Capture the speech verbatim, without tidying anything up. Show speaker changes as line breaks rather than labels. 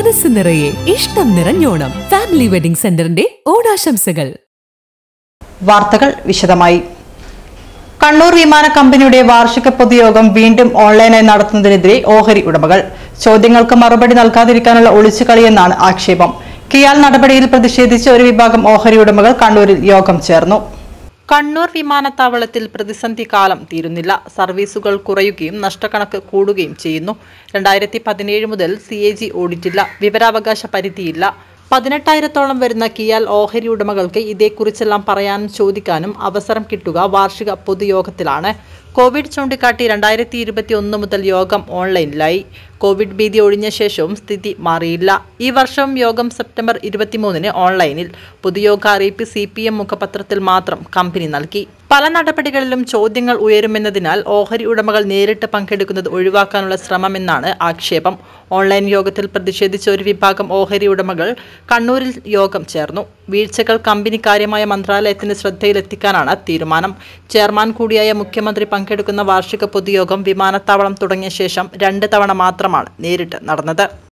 മനസ്സ് നിറയെ ഇഷ്ടം നിറഞ്ഞോണം. ഫാമിലി വെഡിംഗ് സെന്ററിന്റെ ഓണാശംസകൾ.
വാർത്തകൾ വിശദമായി. കണ്ണൂർ വിമാന കമ്പനിയുടെ വാർഷിക പൊതുയോഗം വീണ്ടും ഓൺലൈനായി നടത്തുന്നതിനെതിരെ ഓഹരി ഉടമകൾ. ചോദ്യങ്ങൾക്ക് മറുപടി നൽകാതിരിക്കാനുള്ള ഒളിച്ചുകളിയെന്നാണ് ആക്ഷേപം. കിയാൽ നടപടിയിൽ പ്രതിഷേധിച്ച് ഒരു വിഭാഗം ഓഹരി ഉടമകൾ കണ്ണൂരിൽ യോഗം ചേർന്നു. കണ്ണൂർ വിമാനത്താവളത്തിൽ പ്രതിസന്ധി കാലം തീരുന്നില്ല. സർവീസുകൾ കുറയുകയും നഷ്ടക്കണക്ക് കൂടുകയും ചെയ്യുന്നു. രണ്ടായിരത്തി പതിനേഴ് മുതൽ സി എ ജി ഓഡിറ്റില്ല, വിവരാവകാശ പരിധിയില്ല. പതിനെട്ടായിരത്തോളം വരുന്ന കിയാൽ ഓഹരി ഉടമകൾക്ക് ഇതേക്കുറിച്ചെല്ലാം പറയാനും ചോദിക്കാനും അവസരം കിട്ടുക വാർഷിക പൊതുയോഗത്തിലാണ്. കോവിഡ് ചൂണ്ടിക്കാട്ടി രണ്ടായിരത്തി ഇരുപത്തി ഒന്ന് മുതൽ യോഗം ഓൺലൈനിലായി. കോവിഡ് ഭീതി ഒഴിഞ്ഞ ശേഷവും സ്ഥിതി മാറിയില്ല. ഈ വർഷവും യോഗം സെപ്റ്റംബർ ഇരുപത്തിമൂന്നിന് ഓൺലൈനിൽ. പൊതുയോഗ അറിയിപ്പ് സി പി എം മുഖപത്രത്തിൽ മാത്രം കമ്പനി നൽകി. പല നടപടികളിലും ചോദ്യങ്ങൾ ഉയരുമെന്നതിനാൽ ഓഹരി ഉടമകൾ നേരിട്ട് പങ്കെടുക്കുന്നത് ഒഴിവാക്കാനുള്ള ശ്രമമെന്നാണ് ആക്ഷേപം. ഓൺലൈൻ യോഗത്തിൽ പ്രതിഷേധിച്ച ഒരു വിഭാഗം ഓഹരി ഉടമകൾ കണ്ണൂരിൽ യോഗം ചേർന്നു. വീഴ്ചകൾ കമ്പനി കാര്യമായ മന്ത്രാലയത്തിന്റെ ശ്രദ്ധയിലെത്തിക്കാനാണ് തീരുമാനം. ചെയർമാൻ കൂടിയായ മുഖ്യമന്ത്രി പങ്കെടുക്കുന്ന വാർഷിക പൊതുയോഗം വിമാനത്താവളം തുടങ്ങിയ ശേഷം രണ്ട് തവണ മാത്രമാണ് നേരിട്ട് നടന്നത്.